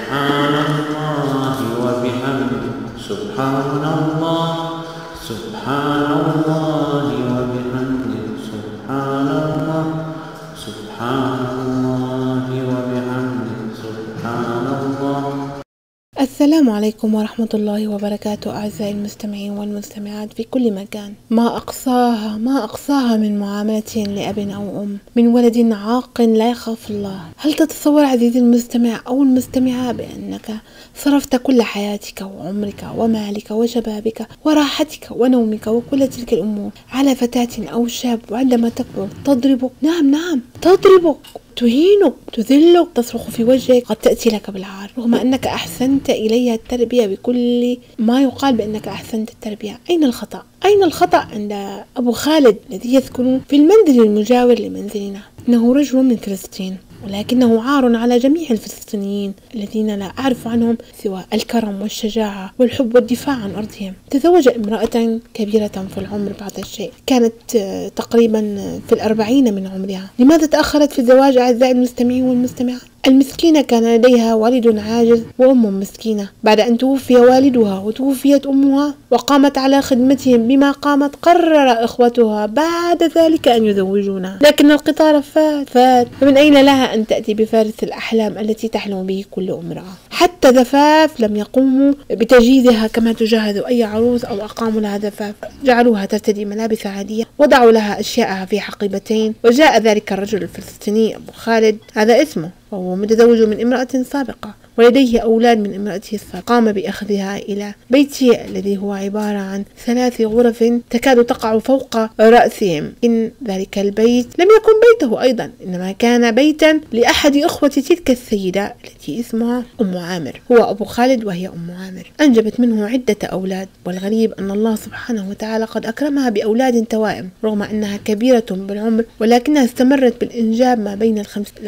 سبحان الله وبحمده سبحان الله سبحان الله وبحمده سبحان الله سبحان الله وبحمده سبحان الله. السلام عليكم ورحمة الله وبركاته أعزائي المستمعين والمستمعات في كل مكان. ما أقصاها من معاملة لأب أو أم، من ولد عاق لا يخاف الله. هل تتصور عزيزي المستمع أو المستمعة بأنك صرفت كل حياتك وعمرك ومالك وشبابك وراحتك ونومك وكل تلك الأمور على فتاة أو شاب، وعندما تكبر تضربك؟ نعم تضربك، تهينك، تذلك، تصرخ في وجهك، قد تأتي لك بالعار رغم أنك أحسنت إليها التربية بكل ما يقال بأنك أحسنت التربية. أين الخطأ؟ أين الخطأ عند أبو خالد الذي يسكن في المنزل المجاور لمنزلنا؟ إنه رجل من فلسطين، ولكنه عار على جميع الفلسطينيين الذين لا أعرف عنهم سوى الكرم والشجاعة والحب والدفاع عن أرضهم. تزوج امرأة كبيرة في العمر بعض الشيء، كانت تقريبا في 40 من عمرها. لماذا تأخرت في الزواج أعزائي المستمعين والمستمعات؟ المسكينة كان لديها والد عاجز وأم مسكينة. بعد أن توفي والدها وتوفيت أمها وقامت على خدمتهم بما قامت، قرر إخوتها بعد ذلك أن يزوجونها، لكن القطار فات، فمن أين لها أن تأتي بفارس الأحلام التي تحلم به كل امرأة؟ حتى زفاف لم يقوموا بتجهيزها كما تجهز أي عروس، أو أقاموا لها زفاف، جعلوها ترتدي ملابس عادية، وضعوا لها أشياءها في حقيبتين. وجاء ذلك الرجل الفلسطيني أبو خالد، هذا اسمه، وهو متزوج من امرأة سابقة ولديه أولاد من امرأته السابقة. قام بأخذها إلى بيته الذي هو عبارة عن 3 غرف تكاد تقع فوق رأسهم. إن ذلك البيت لم يكن بيته أيضا، إنما كان بيتا لأحد إخوة تلك السيدة التي اسمها أم عامر. هو أبو خالد وهي أم عامر. أنجبت منه عدة أولاد، والغريب أن الله سبحانه وتعالى قد أكرمها بأولاد توائم رغم أنها كبيرة بالعمر، ولكنها استمرت بالإنجاب ما بين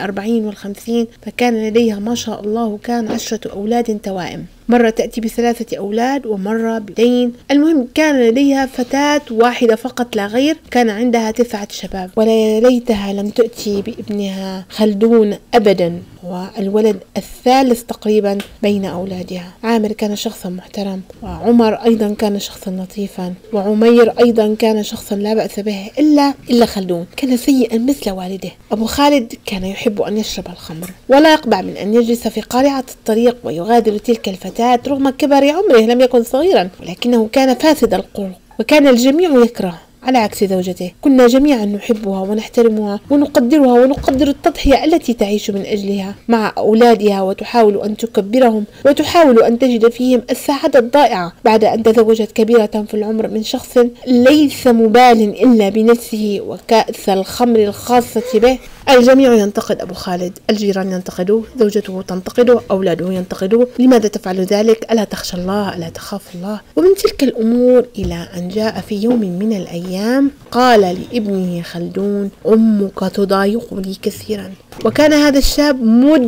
40 و50، فكان لديها ما شاء الله كان 10 أولاد توائم، مرة تأتي ب3 أولاد ومرة ب2. المهم كان لديها فتاة واحدة فقط لا غير، كان عندها 9 شباب، ولا ليتها لم تأتي بابنها خلدون أبدا، والولد الثالث تقريبا بين أولادها. عامر كان شخصا محترم، وعمر أيضا كان شخصا لطيفا، وعمير أيضا كان شخصا لا بأس به، إلا خلدون كان سيئا مثل والده. أبو خالد كان يحب أن يشرب الخمر، ولا يقبع من أن يجلس في قارعة الطريق ويغادر تلك الفتاة رغم كبر عمره، لم يكن صغيرا، ولكنه كان فاسد الخلق، وكان الجميع يكرهه على عكس زوجته. كنا جميعا نحبها ونحترمها ونقدرها ونقدر التضحية التي تعيش من أجلها مع أولادها، وتحاول أن تكبرهم وتحاول أن تجد فيهم السعادة الضائعة بعد أن تزوجت كبيرة في العمر من شخص ليس مبال إلا بنفسه وكأس الخمر الخاصة به. الجميع ينتقد أبو خالد، الجيران ينتقدوه، زوجته تنتقده، أولاده ينتقدوه. لماذا تفعل ذلك؟ ألا تخشى الله؟ ألا تخاف الله؟ ومن تلك الأمور إلى أن جاء في يوم من الأيام قال لابنه خلدون: أمك تضايقني كثيرا. وكان هذا الشاب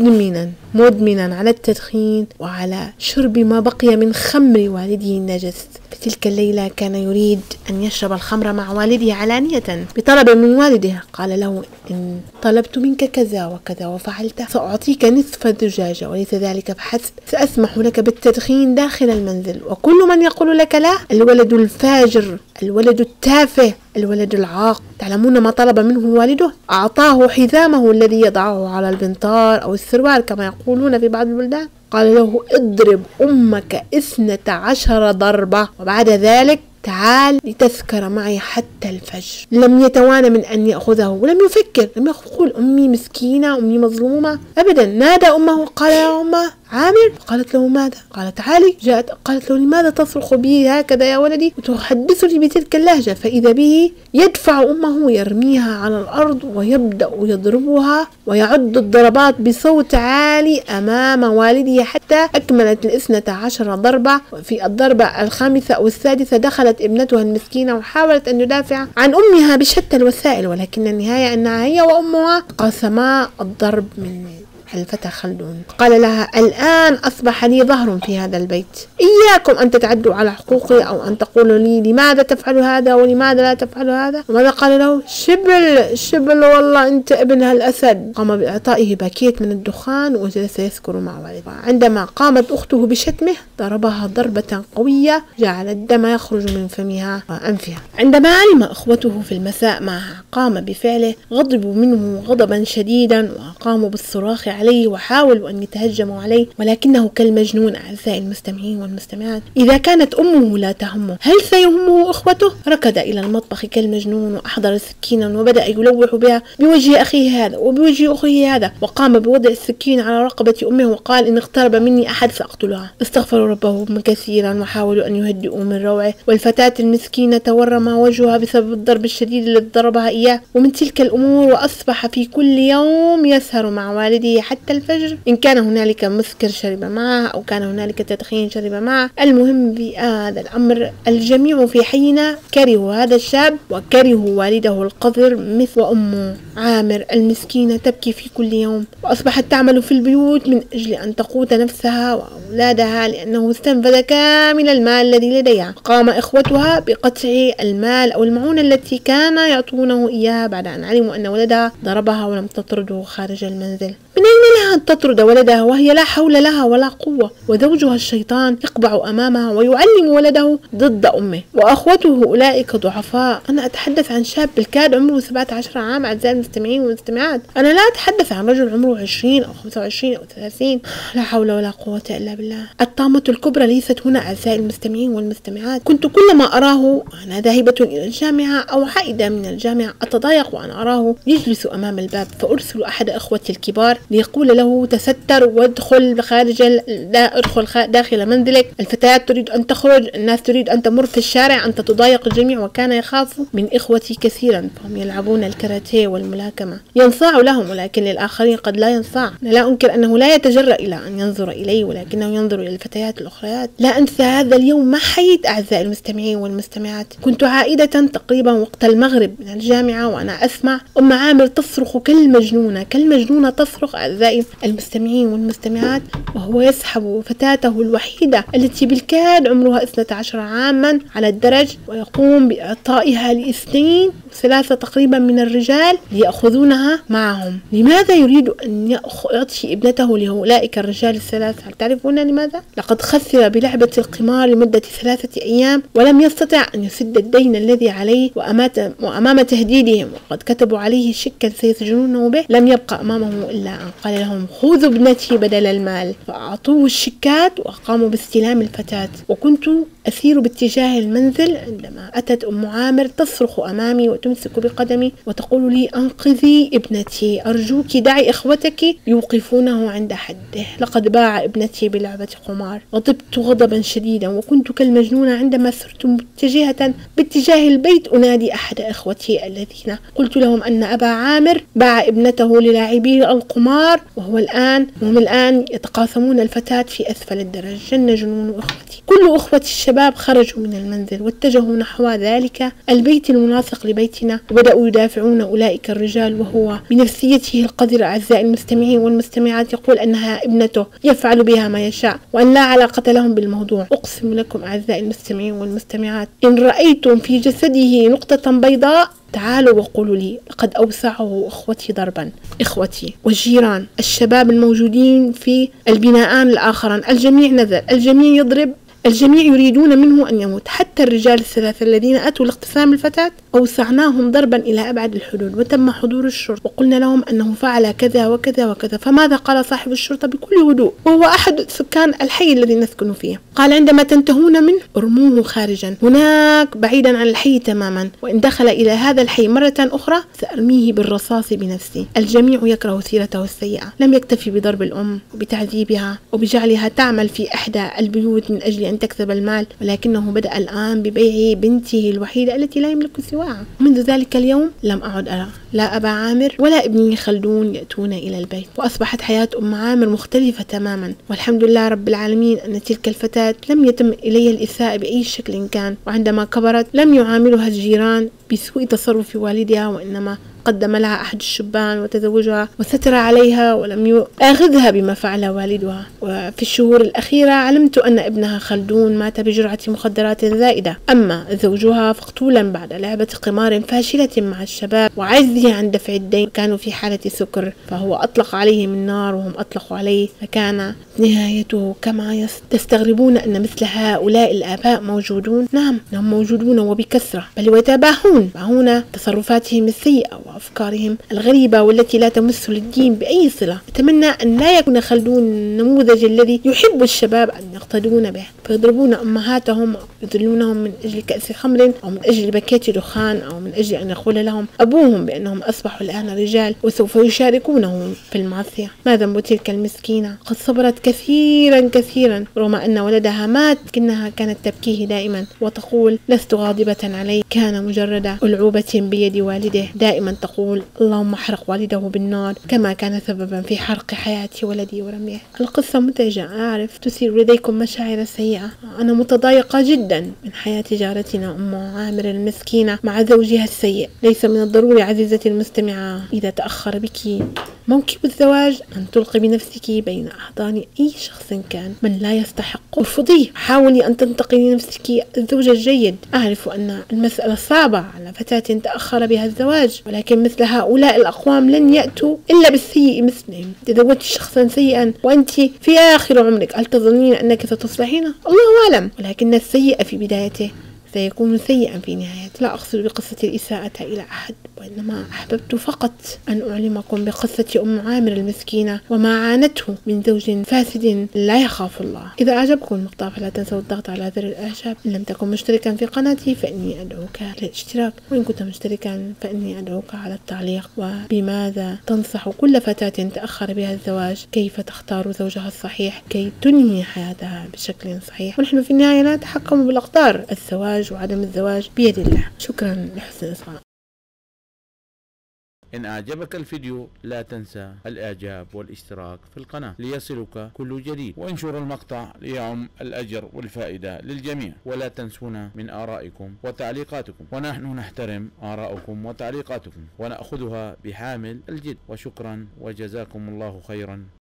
مدمنا على التدخين وعلى شرب ما بقي من خمر والده النجس. في تلك الليلة كان يريد أن يشرب الخمر مع والده علانية بطلب من والده. قال له: إن طلبت منك كذا وكذا وفعلت سأعطيك نصف الزجاجة، وليس ذلك فحسب، سأسمح لك بالتدخين داخل المنزل، وكل من يقول لك لا الولد الفاجر، الولد التافه، الولد العاق. تعلمون ما طلب منه والده؟ أعطاه حزامه الذي يضعه على البنطار أو السروال كما يقولون في بعض البلدان. قال له: اضرب أمك 12 ضربة، وبعد ذلك تعال لتسكر معي حتى الفجر. لم يتوانى من أن يأخذه، ولم يفكر، لم يقول أمي مسكينة، أمي مظلومة، أبدا. نادى أمه قال: يا أمه عامر. قالت له: ماذا؟ قال: تعالي. جاءت قالت له: لماذا تصرخ بي هكذا يا ولدي وتحدثني بتلك اللهجة؟ فإذا به يدفع أمه، يرميها على الأرض ويبدأ يضربها ويعد الضربات بصوت عالي أمام والده حتى أكملت 12 ضربة. وفي الضربة 5 أو 6 دخلت ابنتها المسكينة وحاولت أن تدافع عن أمها بشتى الوسائل، ولكن النهاية أنها هي وأمها قاسما الضرب من الفتى خلدون. قال لها: الآن أصبح لي ظهر في هذا البيت، إياكم أن تتعدوا على حقوقي أو أن تقولوا لي لماذا تفعل هذا ولماذا لا تفعل هذا. وماذا قال له؟ شبل والله أنت ابن هالأسد. قام بإعطائه باكيت من الدخان وجلس يسكر مع والده. عندما قامت أخته بشتمه ضربها ضربة قوية جعل الدم يخرج من فمها وأنفها. عندما علم أخوته في المساء ما قام بفعله غضبوا منه غضبا شديدا وقاموا بالصراخ عليه وحاولوا أن يتهجموا عليه، ولكنه كالمجنون أعزائي المستمعين والمستمعات. إذا كانت أمه لا تهمه هل سيهمه أخوته؟ ركض إلى المطبخ كالمجنون وأحضر سكينا وبدأ يلوح بها بوجه أخيه هذا وبوجه أخيه هذا، وقام بوضع السكين على رقبة أمه وقال: إن اقترب مني أحد سأقتلها. استغفروا ربهم كثيرا وحاولوا أن يهدئوا من روعه، والفتاة المسكينة تورم وجهها بسبب الضرب الشديد الذي ضربها إياه ومن تلك الأمور. وأصبح في كل يوم يسهر مع والده حتى الفجر، إن كان هنالك مسكر شرب معه أو كان هنالك تدخين شرب معه. المهم في هذا الأمر الجميع في حينا كرهوا هذا الشاب وكرهوا والده القذر مثل أمه عامر المسكينة تبكي في كل يوم، وأصبحت تعمل في البيوت من أجل أن تقوت نفسها وأولادها لأنه استنفذ كامل المال الذي لديها. قام إخوتها بقطع المال أو المعونة التي كان يعطونه إياها بعد أن علموا أن ولدها ضربها ولم تطرده خارج المنزل. من أين لها أن تطرد ولدها وهي لا حول لها ولا قوة؟ وزوجها الشيطان يقبع أمامها ويعلم ولده ضد أمه، وأخوته أولئك ضعفاء. أنا أتحدث عن شاب بالكاد عمره 17 عام أعزائي المستمعين والمستمعات، أنا لا أتحدث عن رجل عمره 20 أو 25 أو 30. لا حول ولا قوة إلا بالله. الطامة الكبرى ليست هنا أعزائي المستمعين والمستمعات. كنت كلما أراه أنا ذاهبة إلى الجامعة أو عائدة من الجامعة أتضايق وأن أراه يجلس أمام الباب، فأرسل أحد أخوتي الكبار ليقول له: تستر وادخل ادخل داخل منزلك، الفتيات تريد أن تخرج، الناس تريد أن تمر في الشارع، أنت تضايق الجميع. وكان يخاف من إخوتي كثيرا، فهم يلعبون الكاراتيه والملاكمة. ينصاع لهم ولكن للآخرين قد لا ينصاع. لا أنكر أنه لا يتجرأ إلى أن ينظر إلي ولكنه ينظر إلى الفتيات الأخريات. لا أنسى هذا اليوم ما حييت أعزائي المستمعين والمستمعات. كنت عائدة تقريبا وقت المغرب من الجامعة وأنا أسمع أم عامر تصرخ كالمجنونة تصرخ أعزائي المستمعين والمستمعات، وهو يسحب فتاته الوحيدة التي بالكاد عمرها 12 عاما على الدرج ويقوم بإعطائها ل2 3 تقريبا من الرجال ليأخذونها معهم. لماذا يريد أن يعطي ابنته لأولئك الرجال الثلاثة؟ هل تعرفون لماذا؟ لقد خسر بلعبة القمار لمدة 3 أيام ولم يستطع أن يسد الدين الذي عليه، وأمام تهديدهم وقد كتبوا عليه شيكا سيسجنونه به لم يبقى أمامه إلا أن قال لهم: خذوا ابنتي بدل المال. فأعطوه الشيكات وقاموا باستلام الفتاة. وكنت أسير باتجاه المنزل عندما أتت أم عامر تصرخ أمامي وتمسك بقدمي وتقول لي: أنقذي ابنتي، أرجوك دعي إخوتك يوقفونه عند حده، لقد باع ابنتي بلعبة قمار. غضبت غضبا شديدا وكنت كالمجنونة عندما سرت متجهة باتجاه البيت أنادي أحد إخوتي الذين قلت لهم أن أبا عامر باع ابنته للاعبي القمار وهم الآن يتقاسمون الفتاة في أسفل الدرج. جن جنون إخوتي. كل أخوة الشباب خرجوا من المنزل واتجهوا نحو ذلك البيت الملاصق لبيتنا وبدأوا يدافعون أولئك الرجال، وهو بنفسيته القذرة أعزائي المستمعين والمستمعات يقول أنها ابنته يفعل بها ما يشاء وأن لا علاقة لهم بالموضوع. أقسم لكم أعزائي المستمعين والمستمعات إن رأيتم في جسده نقطة بيضاء تعالوا وقولوا لي. لقد أوسعه أخوتي ضربا، إخوتي والجيران الشباب الموجودين في البناءان الآخران، الجميع نزل، الجميع يضرب، الجميع يريدون منه أن يموت، حتى الرجال الثلاثة الذين أتوا لاغتسام الفتاة أوسعناهم ضربا إلى أبعد الحدود وتم حضور الشرطة وقلنا لهم أنه فعل كذا وكذا وكذا. فماذا قال صاحب الشرطة بكل هدوء وهو أحد سكان الحي الذي نسكن فيه؟ قال: عندما تنتهون منه ارموه خارجا هناك بعيدا عن الحي تماما، وإن دخل إلى هذا الحي مرة أخرى سأرميه بالرصاص بنفسي. الجميع يكره سيرته السيئة. لم يكتفي بضرب الأم وبتعذيبها وبجعلها تعمل في إحدى البيوت من أجل أن تكسب المال، ولكنه بدأ الآن ببيع بنته الوحيدة التي لا يملك سواها. منذ ذلك اليوم لم أعد أرى لا أبا عامر ولا ابني خلدون يأتون إلى البيت، وأصبحت حياة أم عامر مختلفة تماما. والحمد لله رب العالمين أن تلك الفتاة لم يتم إليها الإساءة بأي شكل كان، وعندما كبرت لم يعاملها الجيران بسوء تصرف والدها وإنما تقدم لها أحد الشبان وتزوجها وستر عليها ولم يؤاخذها بما فعل والدها. وفي الشهور الأخيرة علمت أن ابنها خلدون مات بجرعة مخدرات زائدة. أما زوجها فاقتولا بعد لعبة قمار فاشلة مع الشباب وعجزه عن دفع الدين، كانوا في حالة سكر، فهو أطلق عليهم النار وهم أطلقوا عليه، فكان نهايته كما تستغربون أن مثل هؤلاء الآباء موجودون. نعم، هم موجودون وبكثرة، بل ويتباهون تصرفاتهم السيئة وأفكارهم الغريبة والتي لا تمس للدين بأي صلة. أتمنى أن لا يكون خلدون النموذج الذي يحب الشباب أن يقتدون به، فيضربون أمهاتهم أو يذلونهم من أجل كأس خمر أو من أجل باكيت دخان أو من أجل أن يقول لهم أبوهم بأنهم أصبحوا الآن رجال وسوف يشاركونه في المعصية. ما ذنب تلك المسكينة؟ قد صبرت كثيرا رغم أن ولدها مات، لكنها كانت تبكيه دائما وتقول لست غاضبة عليه، كان مجرد ألعوبة بيد والده. دائما تقول اللهم احرق والده بالنار كما كان سببا في حرق حياة ولدي ورميه. القصة متعجة، أعرف تثير لديكم مشاعر سيئة. أنا متضايقة جدا من حياة جارتنا أم عامر المسكينة مع زوجها السيء. ليس من الضروري عزيزتي المستمعة إذا تأخر بك موكب الزواج أن تلقي بنفسك بين أحضان أي شخص كان من لا يستحق. ارفضيه، حاولي أن تنتقي لنفسك الزوج الجيد. أعرف أن المسألة صعبة على فتاة تأخر بها الزواج، ولكن مثل هؤلاء الأقوام لن يأتوا إلا بالسيء مثلهم. تزوجت شخصا سيئا وأنت في آخر عمرك، هل تظنين أنك ستصلحين؟ الله أعلم، ولكن السيء في بدايته سيكون سيئا في نهايته. لا أقصد بقصة الإساءة إلى أحد، وإنما أحببت فقط أن أعلمكم بقصة أم عامر المسكينة وما عانته من زوج فاسد لا يخاف الله. إذا أعجبكم المقطع فلا تنسوا الضغط على زر الإعجاب. إن لم تكن مشتركا في قناتي فإني أدعوك للاشتراك، وإن كنت مشتركا فإني أدعوك على التعليق. وبماذا تنصح كل فتاة تأخر بها الزواج؟ كيف تختار زوجها الصحيح كي تنهي حياتها بشكل صحيح؟ ونحن في النهاية لا نتحكم بالأقدار، الزواج وعدم الزواج بيد الله. شكرا لحسن الإصغاء. إن أعجبك الفيديو لا تنسى الإعجاب والاشتراك في القناة ليصلك كل جديد، وانشر المقطع ليعم الأجر والفائدة للجميع. ولا تنسونا من آرائكم وتعليقاتكم، ونحن نحترم آراءكم وتعليقاتكم ونأخذها بحامل الجد. وشكرا وجزاكم الله خيرا.